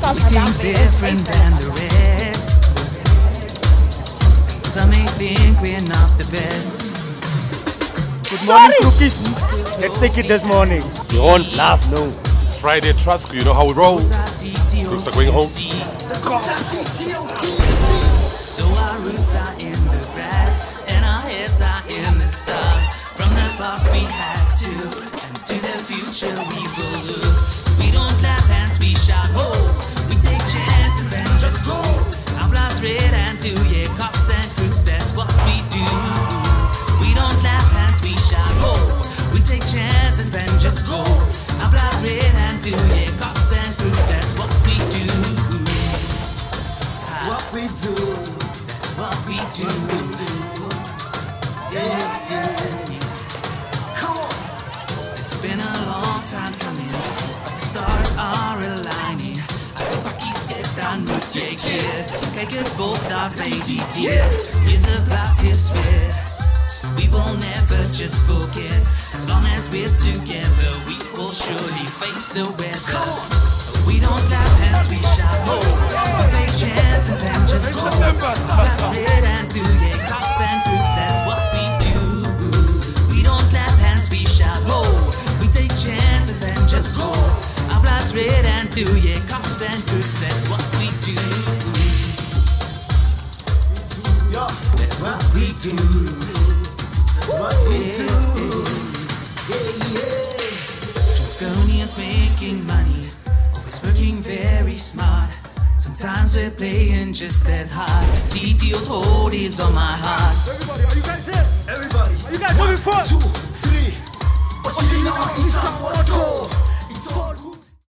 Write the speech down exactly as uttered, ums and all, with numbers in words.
We think different than the rest, and some may think we're not the best. Good morning, Crookies. Let's take it this morning. You won't laugh, no. It's Friday at Trustco, you know how we roll. Crooks are going home. So our roots are in the grass, and our heads are in the stars. From the past we have to, and to the future we will look. We don't clap hands, we shout ho. We take chances and just go. Our blood's red and blue, yeah, cops and crooks, that's what we do. We don't clap hands, we shout ho. We take chances and just go. Our blood's red and blue, yeah, cops and crooks, that's what we do. That's what we do. That's what we do. Yeah, yeah, yeah. Come on. It's been a long time coming. The stars are aligning. I see Bucky's get down with yeah, kid. Kijk eens both dark lady dear. Is about his spirit. We will never just forget. As long as we're together, we will surely face the weather. We don't clap hands, we shout ho. We take chances and just go. That's red and blue, yeah, cops and crooks, that's what we do. We don't clap hands, we shout ho. We take chances and just go. Our blood's red and blue, yeah, cops and crooks, that's what we do. That's what we do. That's what we do. Yeah, yeah. Trustconians making money, always working very smart. Sometimes we're playing just as hard. D T O's hold is on my heart. Everybody, are you guys here? Everybody. Are you guys moving forward? Two, three. What you know is up, what go?